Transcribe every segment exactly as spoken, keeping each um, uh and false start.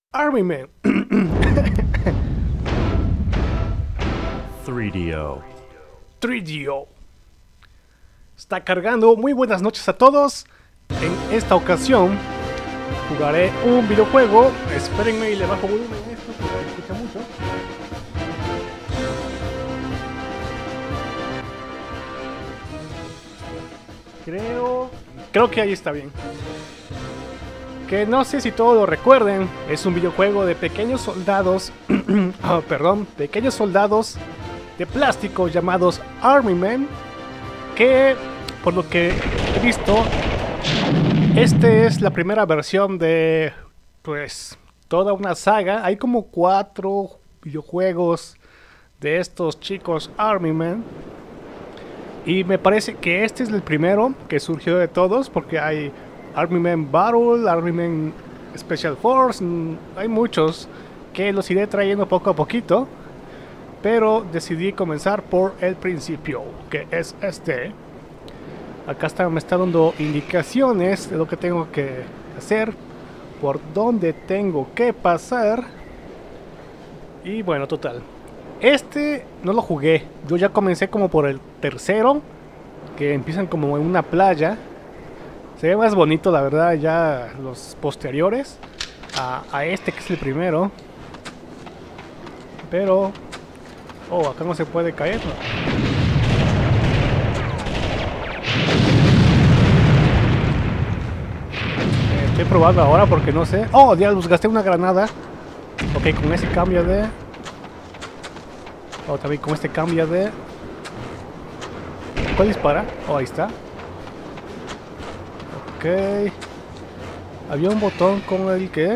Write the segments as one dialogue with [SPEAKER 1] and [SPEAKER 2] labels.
[SPEAKER 1] Army Man.
[SPEAKER 2] tres D O.
[SPEAKER 1] tres D O. Está cargando. Muy buenas noches a todos. En esta ocasión jugaré un videojuego. Espérenme y le bajo volumen a esto porque se escucha mucho. Creo... Creo que ahí está bien. Que no sé si todos lo recuerden, es un videojuego de pequeños soldados, oh, perdón, pequeños soldados de plástico llamados Army Men, que por lo que he visto, este es la primera versión de, pues, toda una saga. Hay como cuatro videojuegos de estos chicos Army Men, y me parece que este es el primero que surgió de todos, porque hay Army Men Battle, Army Men Special Force, hay muchos que los iré trayendo poco a poquito, pero decidí comenzar por el principio, que es este. Acá está, me está dando indicaciones de lo que tengo que hacer, por dónde tengo que pasar. Y bueno, total, este no lo jugué, yo ya comencé como por el tercero, que empiezan como en una playa. Se ve más bonito, la verdad, ya los posteriores a, a este que es el primero. Pero... Oh, acá no se puede caer, ¿no? Eh, estoy probando ahora porque no sé. Oh, diablos, gasté una granada. Ok, con este cambio de... Oh, también con este cambio de... ¿Cuál dispara? Oh, ahí está. Ok. Había un botón con el que...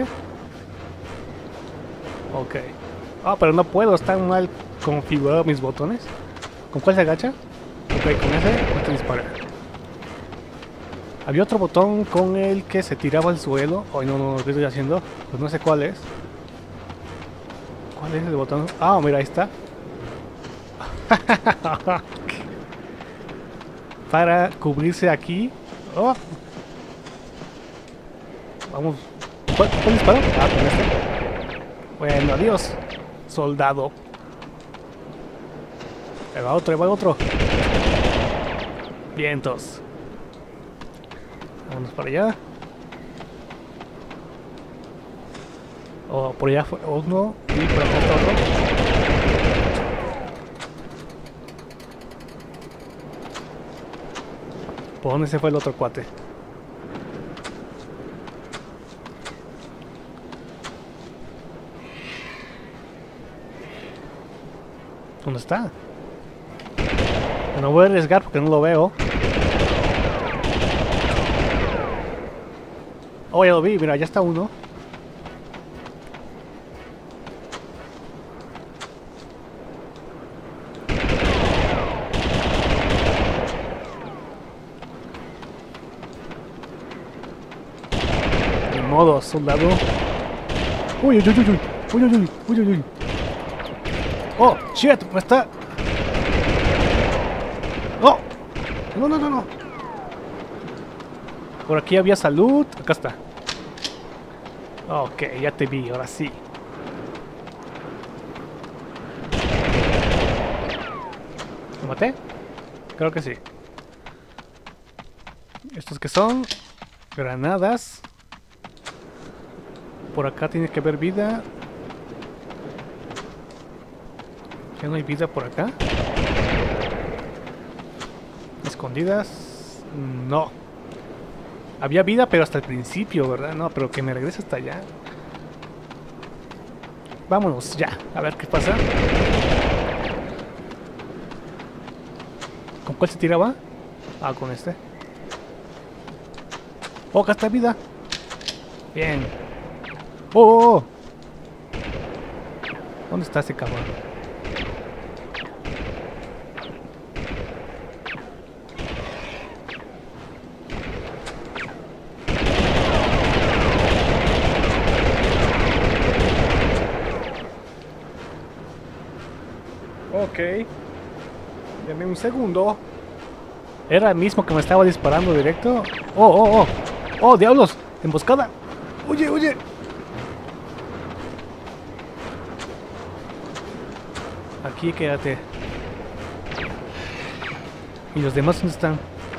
[SPEAKER 1] Ok. Ah, pero no puedo, están mal configurados mis botones. ¿Con cuál se agacha? Ok, con ese, ¿cuánto dispara? Había otro botón con el que se tiraba al suelo. Ay, no, no, ¿qué estoy haciendo? Pues no sé cuál es. ¿Cuál es el botón? Ah, mira, ahí está. Para cubrirse aquí. Oh. Vamos. ¿Cuál, cuál disparo? Ah, con este. Bueno, adiós, soldado. Ahí va otro, ahí va otro. Vientos. Vámonos para allá. Oh, por allá fue uno. Y por acá está otro. ¿Por dónde se fue el otro cuate? ¿Dónde está? No voy a arriesgar porque no lo veo. Oh, ya lo vi, mira, ya está uno. De modo, soldado. Uy, uy, uy, uy, uy, uy, uy, uy, uy. Oh, shit, me está... Oh, no, no, no, no. Por aquí había salud. Acá está. Ok, ya te vi, ahora sí. ¿Lo maté? Creo que sí. ¿Estos que son? Granadas. Por acá tiene que haber vida. ¿Ya no hay vida por acá? ¿Escondidas? No. Había vida, pero hasta el principio, ¿verdad? No, pero que me regrese hasta allá. Vámonos, ya. A ver qué pasa. ¿Con cuál se tiraba? Ah, con este. Oh, acá está vida. Bien. Oh, oh, oh. ¿Dónde está ese cabrón? Ok. Dame un segundo. ¿Era el mismo que me estaba disparando directo? Oh, oh, oh. Oh, diablos. Emboscada. Oye, oye. Aquí quédate. ¿Y los demás dónde están?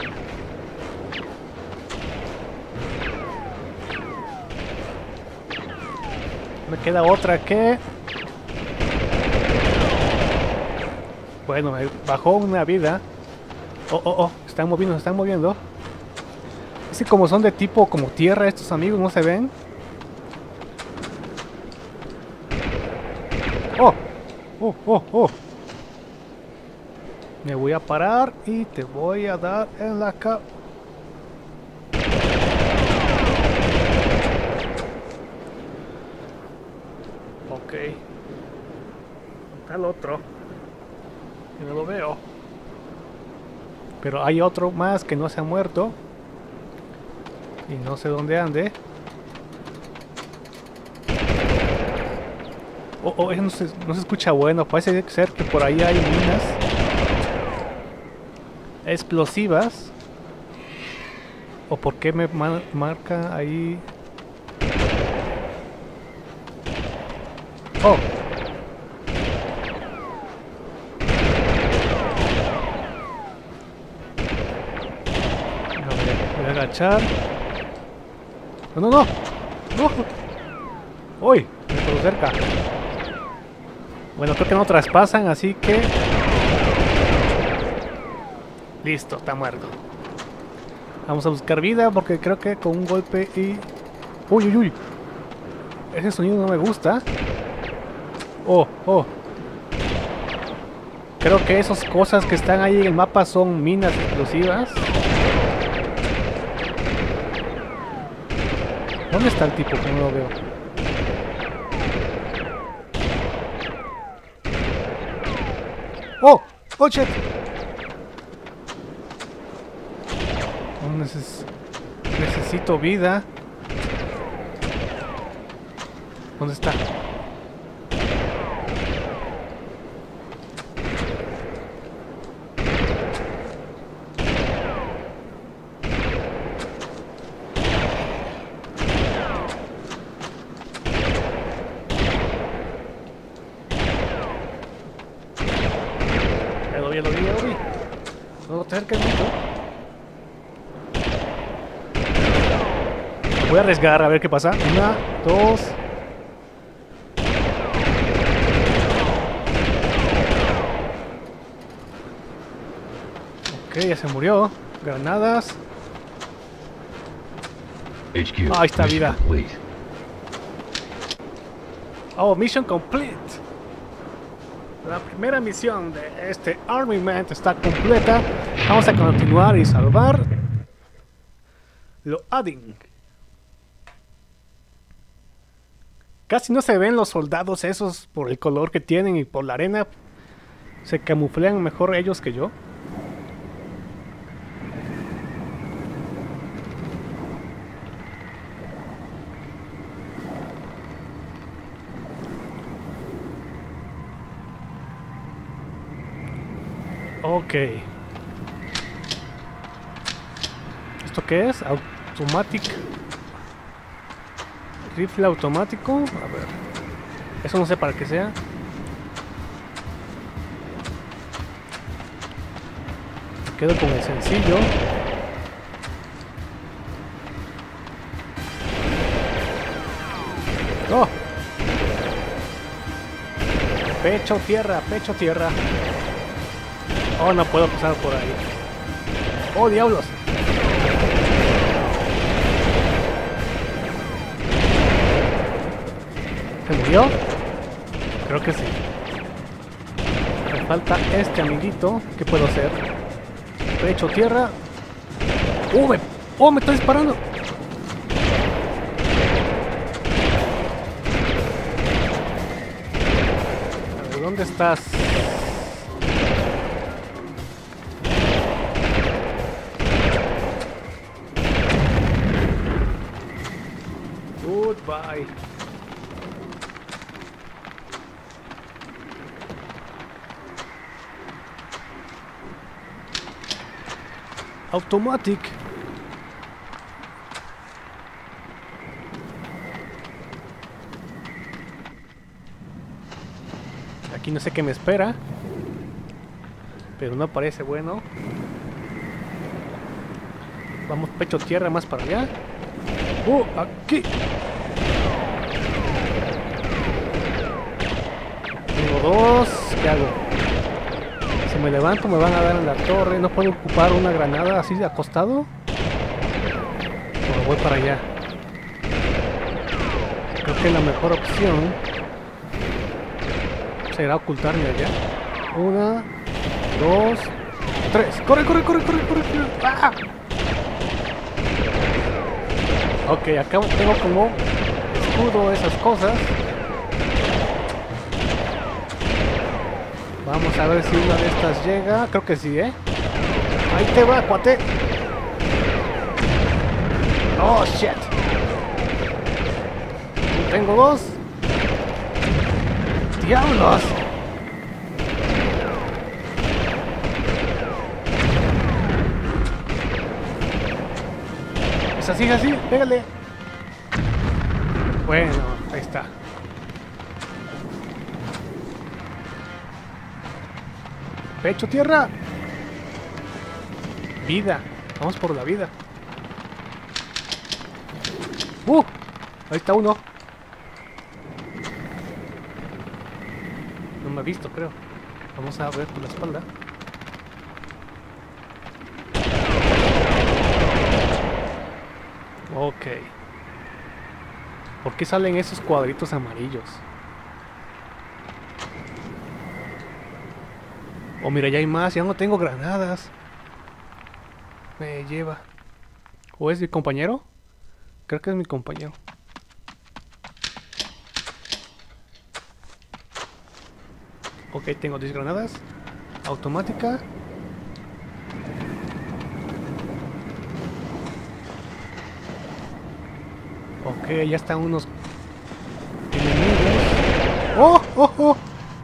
[SPEAKER 1] Me queda otra que... Bueno, me bajó una vida. Oh, oh, oh, se están moviendo, se están moviendo. Es que como son de tipo como tierra estos amigos, no se ven. Oh, oh, oh, oh. Me voy a parar y te voy a dar en la ca... Ok. Está el otro. Que no lo veo. Pero hay otro más que no se ha muerto. Y no sé dónde ande. Oh, oh, eso no se, no se escucha bueno. Parece ser que por ahí hay minas explosivas. ¿O por qué me mar marca ahí? Oh. A ver, voy a agachar. No, no, no. No. Uy, me quedo cerca. Bueno, creo que no traspasan, así que... Listo, está muerto. Vamos a buscar vida porque creo que con un golpe y... Uy, uy, uy. Ese sonido no me gusta. Oh, oh. Creo que esas cosas que están ahí en el mapa son minas explosivas. ¿Dónde está el tipo que no lo veo? ¡Oh! ¡Oh, shit! Oh, neces necesito vida. ¿Dónde está? Ya lo vi, ya lo vi. No te acerques mucho. Voy a arriesgar a ver qué pasa. Una, dos. Ok, ya se murió. Granadas. Ah, ahí está vida. Oh, mission complete. La primera misión de este Armament está completa. Vamos a continuar y salvar lo Adding. Casi no se ven los soldados esos por el color que tienen y por la arena. Se camuflean mejor ellos que yo. Ok. ¿Esto qué es? Automatic. Rifle automático. A ver. Eso no sé para qué sea. Quedo con el sencillo. ¡Oh! Pecho tierra, pecho tierra. Oh, no puedo pasar por ahí. ¡Oh, diablos! ¿Se murió? Creo que sí. Me falta este amiguito. ¿Qué puedo hacer? Pecho tierra. ¡Oh, me, oh, me está disparando! A ver, ¿dónde estás? Goodbye. Automatic. Aquí no sé qué me espera. Pero no parece bueno. Vamos pecho tierra más para allá. ¡Uh! ¡Aquí! Tengo dos. ¿Qué hago? Si me levanto me van a dar en la torre. ¿No puedo ocupar una granada así de acostado? O voy para allá. Creo que la mejor opción será ocultarme allá. Una, dos, tres. ¡Corre, corre, corre, corre, corre! corre. ¡Ah! Ok, acá tengo como escudo esas cosas. Vamos a ver si una de estas llega. Creo que sí, ¿eh? Ahí te va, cuate. Oh, shit. Tengo dos. ¡Diablos! Es así, es así. Pégale. Bueno, ahí está. Pecho tierra. Vida. Vamos por la vida. Uh, ahí está uno. No me ha visto, creo. Vamos a ver por la espalda. Ok. ¿Por qué salen esos cuadritos amarillos? Oh, mira, ya hay más. Ya no tengo granadas. Me lleva. ¿O es mi compañero? Creo que es mi compañero. Ok, tengo diez granadas. Automática. Ok, ya están unos enemigos. ¡Oh! ¡Oh! ¡Oh!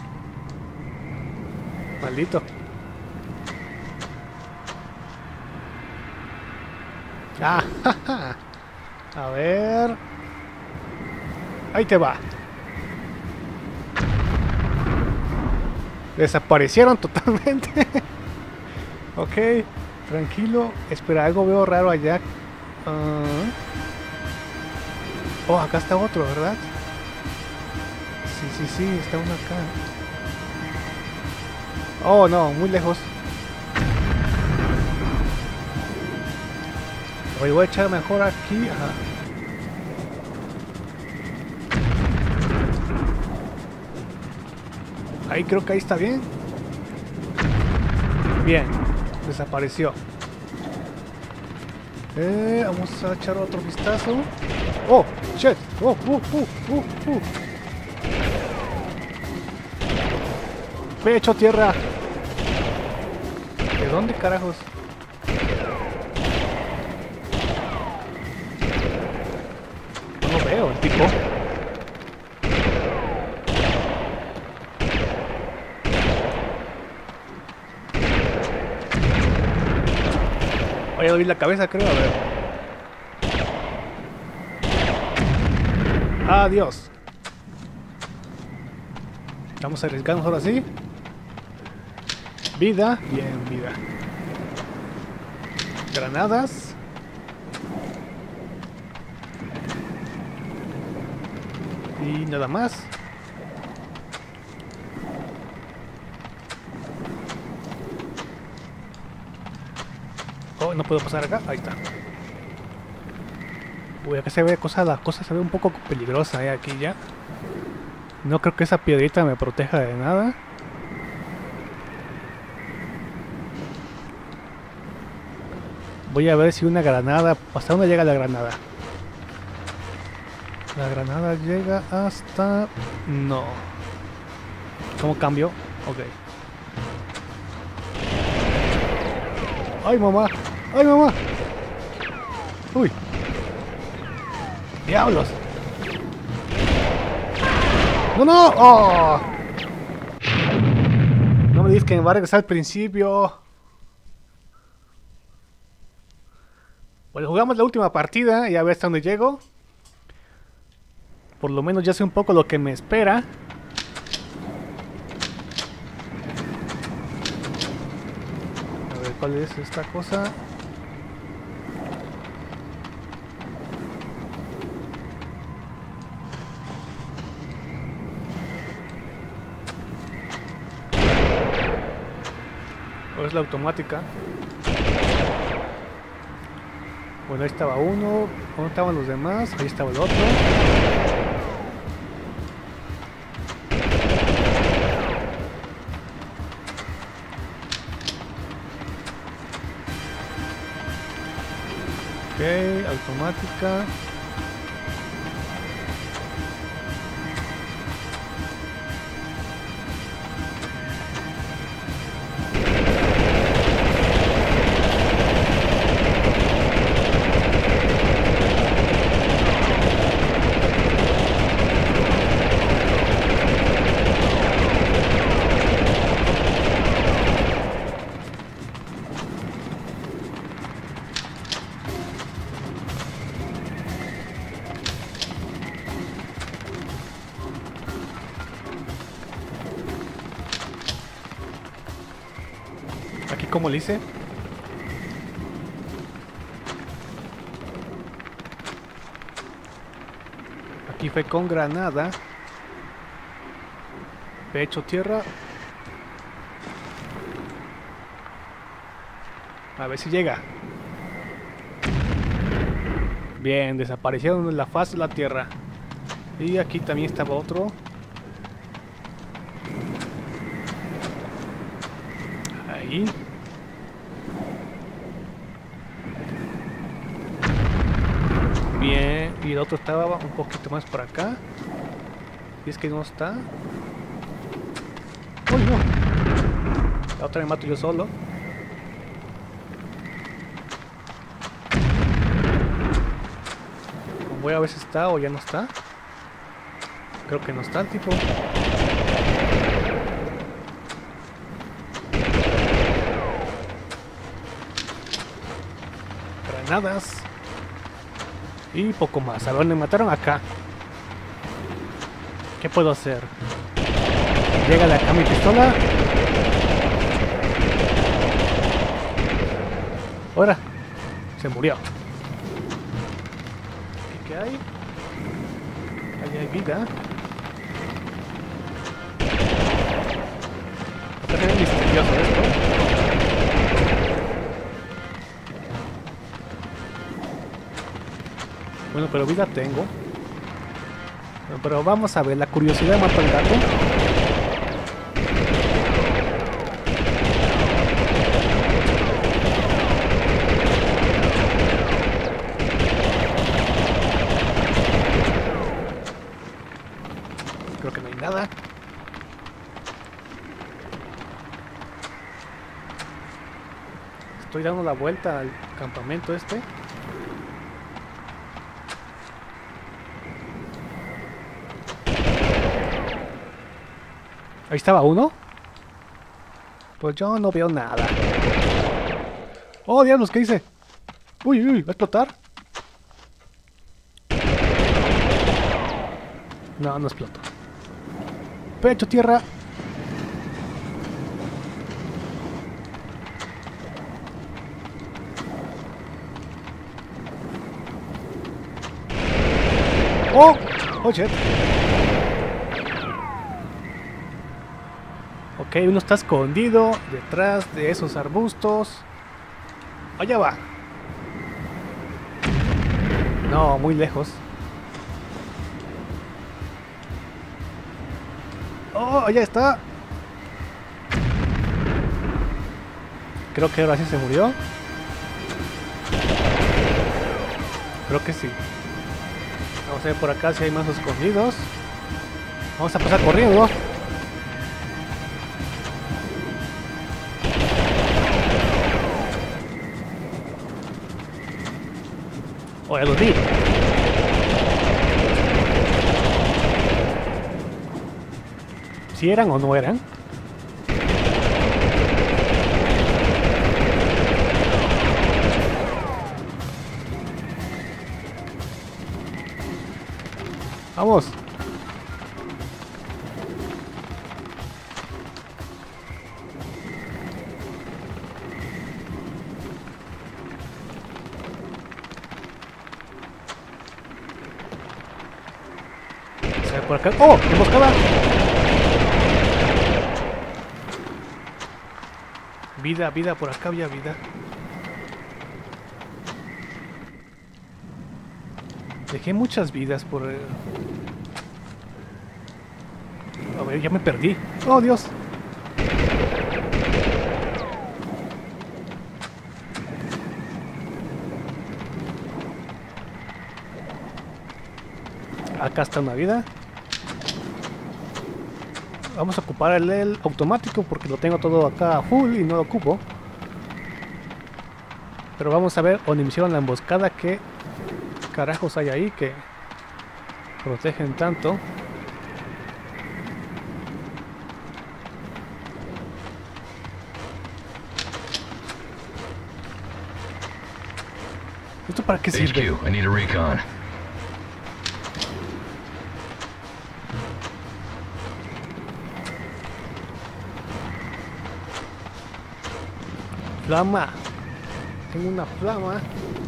[SPEAKER 1] Maldito. Ah, jaja. A ver. Ahí te va. Desaparecieron totalmente. Ok, tranquilo. Espera, algo veo raro allá. Uh... Oh, acá está otro, ¿verdad? Sí, sí, sí, está uno acá. Oh, no, muy lejos. Oye, voy a echar mejor aquí. Ajá. Ahí creo que ahí está bien. Bien, desapareció. Eh, vamos a echar otro vistazo. Oh, shit. Oh, uh, uh, uh, uh. Pecho tierra. ¿De dónde carajos? No lo veo, el tipo. Voy a abrir la cabeza, creo, a ver. Adiós. Vamos a arriesgarnos ahora sí. Vida, bien, vida. Granadas. Y nada más. Oh, no puedo pasar acá. Ahí está. Uy, acá se ve cosa, la cosa se ve un poco peligrosa, eh, aquí ya. No creo que esa piedrita me proteja de nada. Voy a ver si una granada... ¿Hasta dónde llega la granada? La granada llega hasta... No. ¿Cómo cambio? Ok. ¡Ay, mamá! ¡Ay, mamá! ¡Uy! ¡Diablos! ¡No, no! ¡Oh! No me digas que me va a regresar al principio. Bueno, jugamos la última partida y a ver hasta dónde llego. Por lo menos ya sé un poco lo que me espera. cuál es esta cosa. O es la automática. Bueno, ahí estaba uno. ¿Dónde estaban los demás? Ahí estaba el otro. Ok, automática. Aquí como le hice. Aquí fue con granada. Pecho tierra. A ver si llega. Bien, desaparecieron en la faz de la tierra. Y aquí también estaba otro. Ahí. Bien, y el otro estaba un poquito más por acá. Y es que no está. ¡Uy, no! La otra me mato yo solo. Voy a ver si está o ya no está. Creo que no está el tipo. Granadas. Y poco más. A ver, me mataron acá. ¿Qué puedo hacer? Llega de acá mi pistola. Ahora. Se murió. ¿Qué hay? Ahí hay vida. Está bien misterioso esto. Bueno, pero vida tengo. Pero vamos a ver, la curiosidad mata al gato. Creo que no hay nada. Estoy dando la vuelta al campamento este. Ahí estaba uno. Pues yo no veo nada. Oh, diablos, ¿qué hice? Uy, uy, ¿va a explotar? No, no explotó. Pecho tierra. Oh, oh shit. Ok, uno está escondido detrás de esos arbustos. Allá va. No, muy lejos. Oh, allá está. Creo que ahora sí se murió. Creo que sí. Vamos a ver por acá si hay más escondidos. Vamos a pasar corriendo. Oh, ya los vi. ¿Si eran o no eran? Vamos. Vamos a ver por acá. ¡Oh! ¡Emboscada! Vida, vida, por acá había vida. Dejé muchas vidas por... El... A ver, ya me perdí. ¡Oh, Dios! Acá está una vida. Vamos a ocupar el, el automático porque lo tengo todo acá full y no lo ocupo. Pero vamos a ver donde me hicieron la emboscada. ¿Qué carajos hay ahí que protegen tanto? ¿Esto para qué sirve?
[SPEAKER 2] H Q, I need a recon.
[SPEAKER 1] Flama. Tengo una flama.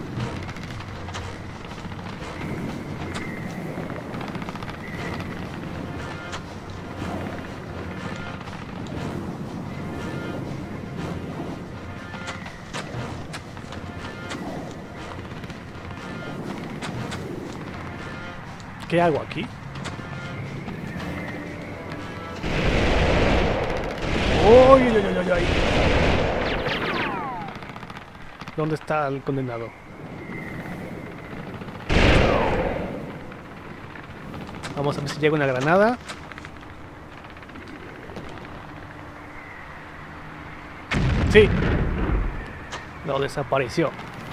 [SPEAKER 1] ¿Qué hago aquí? ¡Uy, uy, uy, uy, uy! ¿Dónde está el condenado? Vamos a ver si llega una granada. ¡Sí! No, desapareció.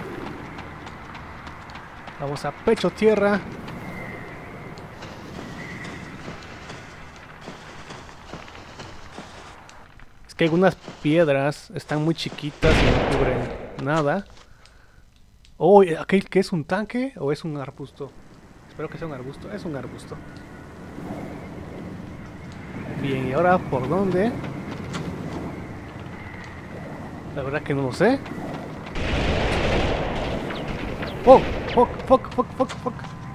[SPEAKER 1] Vamos a pecho tierra. Es que algunas piedras están muy chiquitas y no cubren nada. Oh, ¿aquel que es un tanque o es un arbusto? Espero que sea un arbusto. Es un arbusto. Bien, ¿y ahora por dónde? La verdad que no lo sé. ¡Oh! ¡Fuck! ¡Fuck! ¡Fuck! ¡Fuck! ¡Fuck!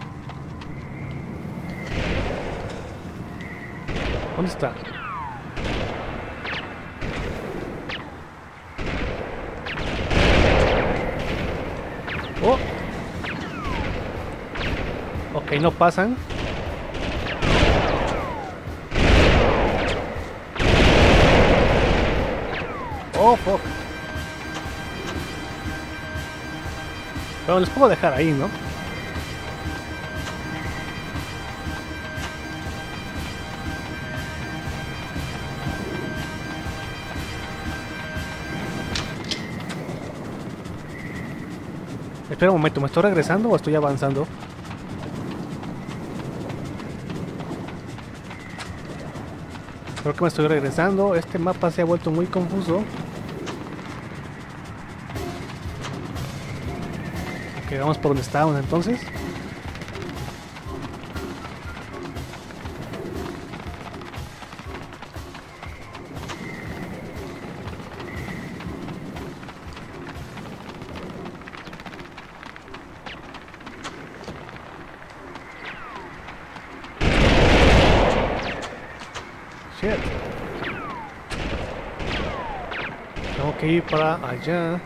[SPEAKER 1] ¿Dónde está? Oh. Ok, no pasan. Oh, fuck. Pero les puedo dejar ahí, ¿no? Espera un momento, ¿me estoy regresando o estoy avanzando? Creo que me estoy regresando. Este mapa se ha vuelto muy confuso. Ok, vamos por donde estábamos entonces. Shit. Tengo que ir para allá.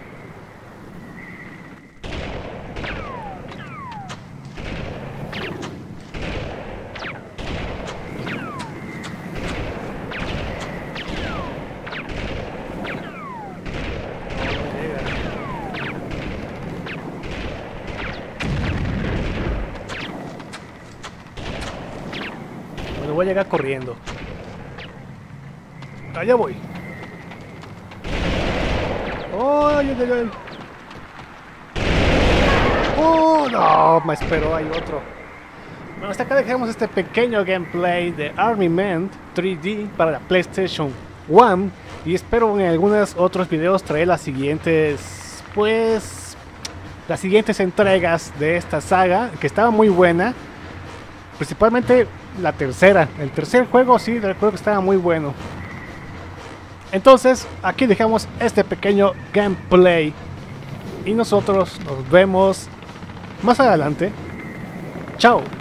[SPEAKER 1] Bueno, voy a llegar corriendo. Allá voy. Oh, ay, ay, ay. Oh, no, me espero, hay otro. Bueno, hasta acá dejamos este pequeño gameplay de Army Men tres D para la PlayStation uno. Y espero en algunos otros videos traer las siguientes, pues, las siguientes entregas de esta saga, que estaba muy buena. Principalmente la tercera. El tercer juego, sí, recuerdo que estaba muy bueno. Entonces, aquí dejamos este pequeño gameplay. Y nosotros nos vemos más adelante. Chao.